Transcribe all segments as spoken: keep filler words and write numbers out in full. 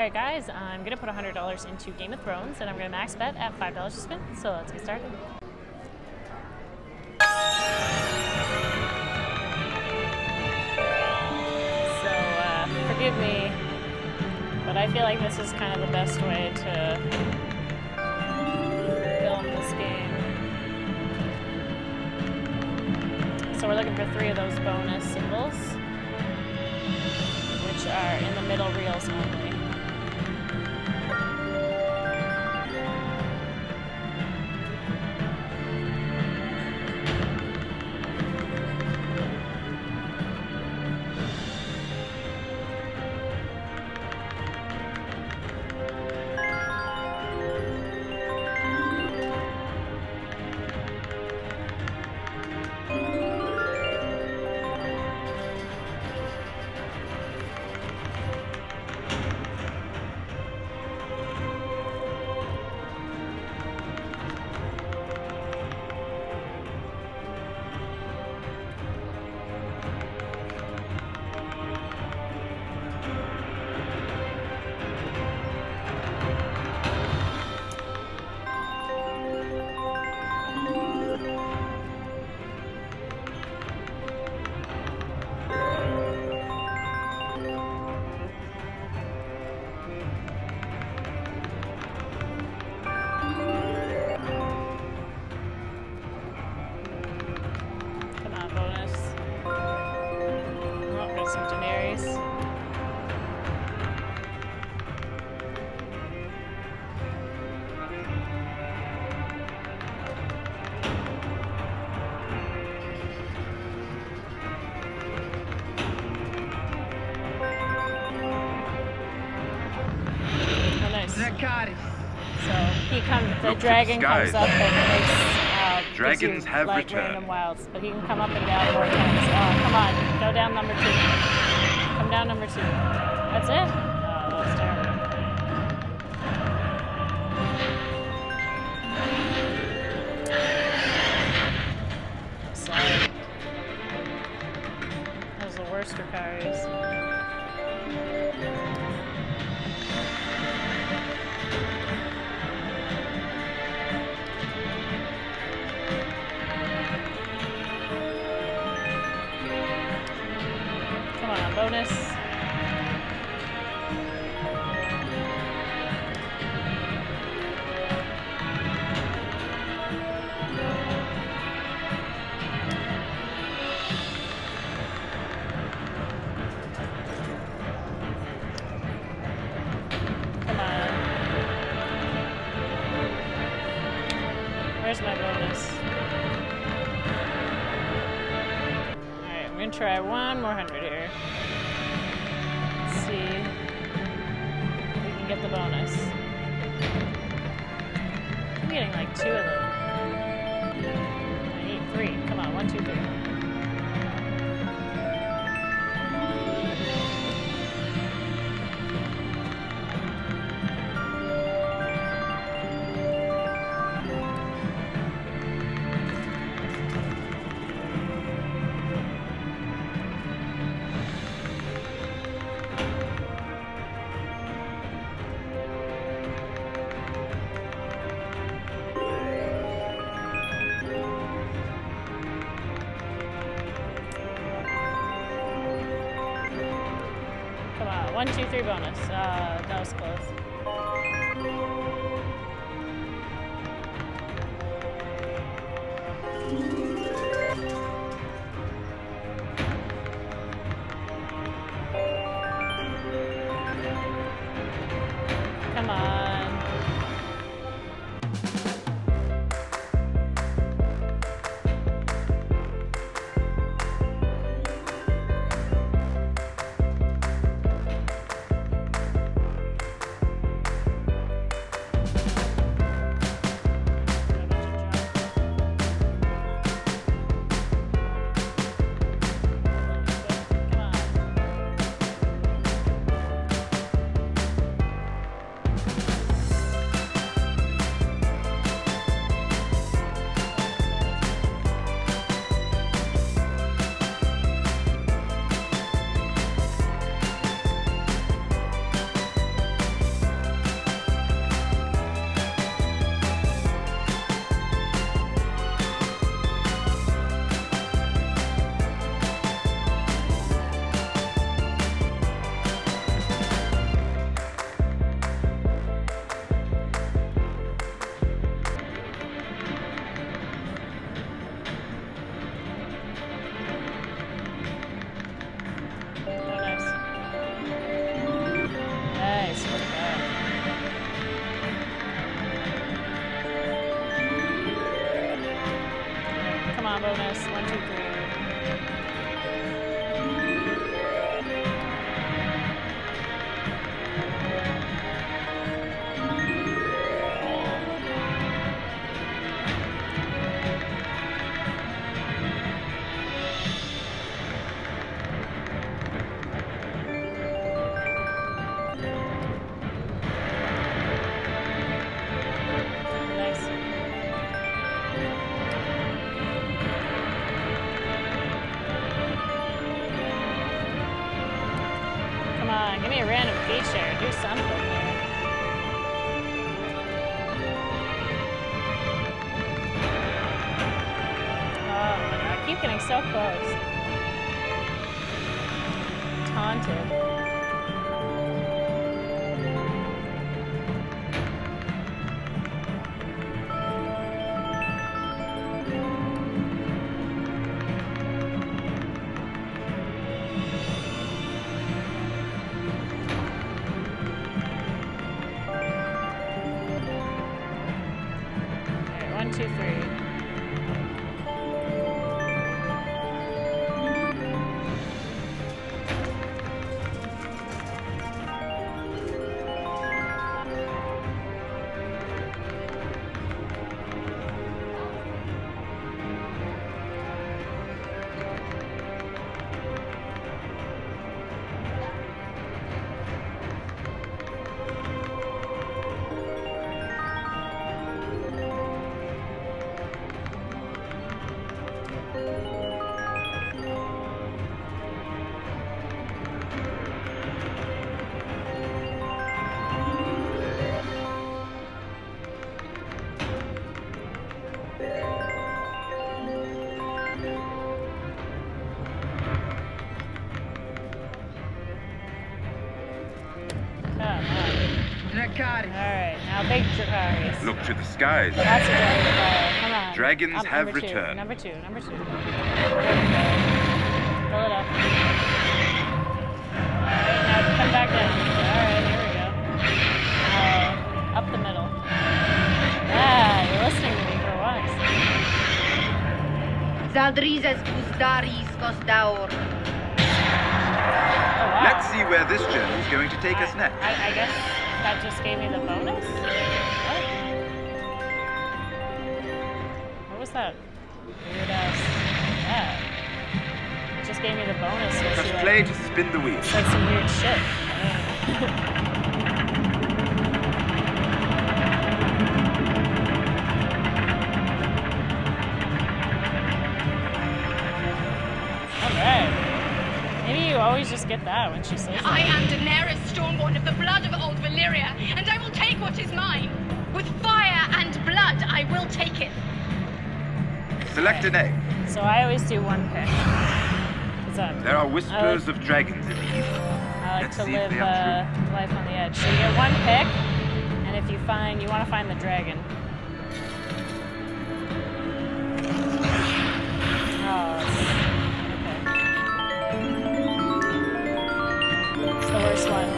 Alright guys, I'm going to put one hundred dollars into Game of Thrones and I'm going to max bet at five dollars to spin, so let's get started. So, uh, forgive me, but I feel like this is kind of the best way to film this game. So we're looking for three of those bonus symbols, which are in the middle reels only. Dracarys. So he comes, the dragon comes up and makes uh, Dragons have like returned. Random wilds, but he can come up and down more times. Oh, come on, go down number two. Come down number two. That's it? Oh, that was terrible. I'm sorry. That was the worst Dracarys. Bonus. Come on. Where's my bonus? Alright, I'm gonna try one more hundred here. See if we can get the bonus. I'm getting like two of them. I need three. Come on, one, two, three. One, two, three bonus. Uh, that was close. Come on. give me a random feature. Do something here. Oh my god, I keep getting so close. Taunted. One, two, three. Dracarys. Alright, now big Dracarys. Look to the skies. That's a dragon fire. Come on. Dragons Up, have number two, returned. Number two, number two. There we go. Fill it up. Alright, now come back down. Alright, here we go. Uh, up the middle. Ah, you're listening to me for once. Zadrizes Guzdaris Kostaur. Oh, wow. Let's see where this journey is going to take I, us next. I, I guess that just gave me the bonus? What? What was that weird ass? Yeah. It just gave me the bonus. So Press she, like, play to spin the wheel. it's like some weird shit. I Alright. Maybe you always just get that when she says that. I am Daenerys Stormborn of the blood of old Valyria, and I will take what is mine. With fire and blood, I will take it. Select an egg. So I always do one pick. 'Cause, um, There are whispers I like, of dragons in the east. I like Let's to see if live they uh, are true. life on the edge. So you get one pick, and if you find, you want to find the dragon. Oh, okay. It's the worst one.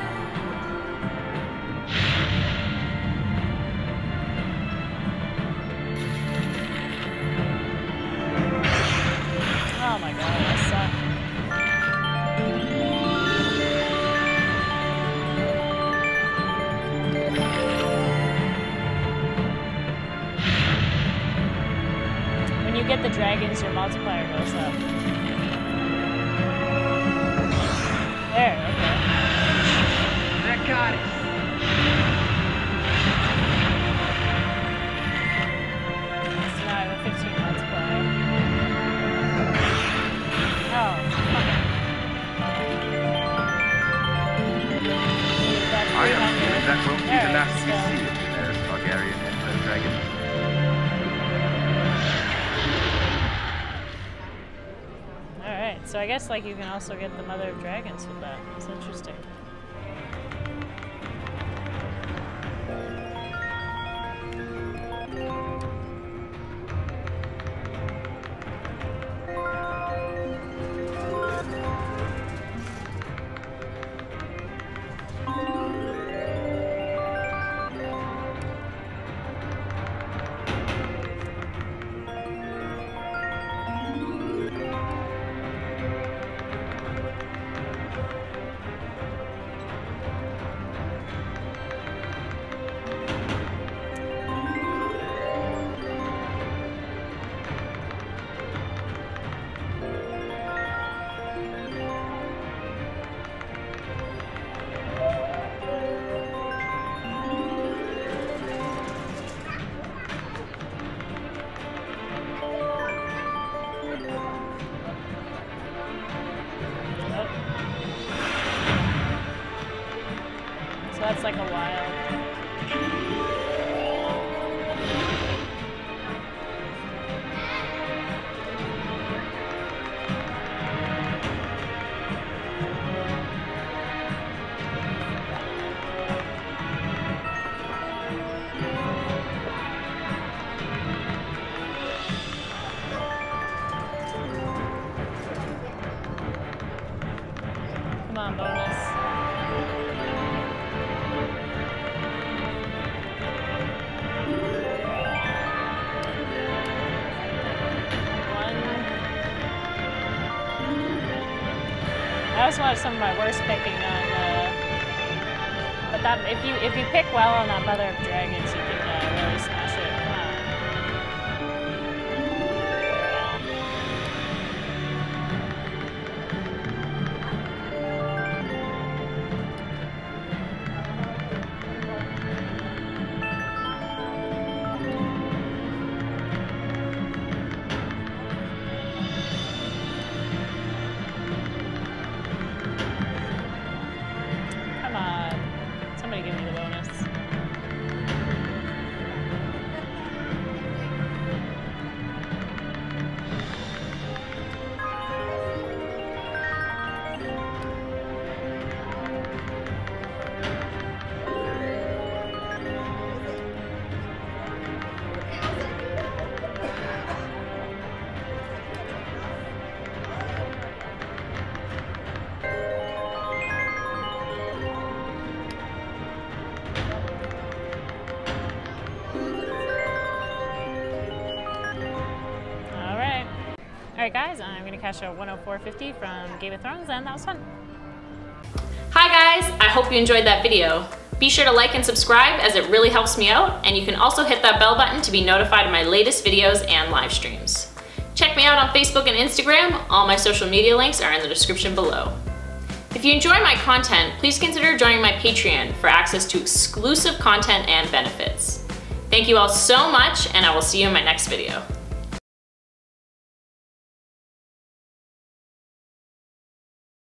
Oh my god, that sucks. When you get the dragons, your multiplier goes up. There, okay. Dracarys. So now I have a fifteen multiplier. Oh, fuck it. That's I am three afraid hundred. that won't be the Alright, last we so- see of Daenerys Targaryen and her dragons. Alright, so I guess like you can also get the Mother of Dragons with that. It's interesting. that's like a wild. Come on, bonus. One. I always watch some of my worst picking on, uh, but that if you if you pick well on that Mother of Dragons, you can uh, really smash it. Come on. Come on. Somebody give me the bonus. Alright guys, I'm going to cash a one oh four fifty from Game of Thrones, and that was fun. Hi guys, I hope you enjoyed that video. Be sure to like and subscribe as it really helps me out, and you can also hit that bell button to be notified of my latest videos and live streams. Check me out on Facebook and Instagram. All my social media links are in the description below. If you enjoy my content, please consider joining my Patreon for access to exclusive content and benefits. Thank you all so much, and I will see you in my next video.